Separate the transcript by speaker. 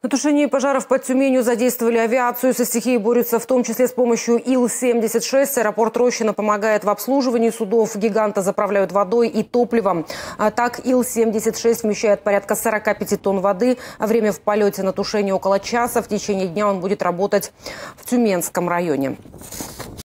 Speaker 1: На тушении пожаров под Тюменью задействовали авиацию. Со стихией борются в том числе с помощью Ил-76. Аэропорт Рощино помогает в обслуживании судов. Гиганта заправляют водой и топливом. Так, Ил-76 вмещает порядка 45 тонн воды. Время в полете на тушение около часа. В течение дня он будет работать в Тюменском районе.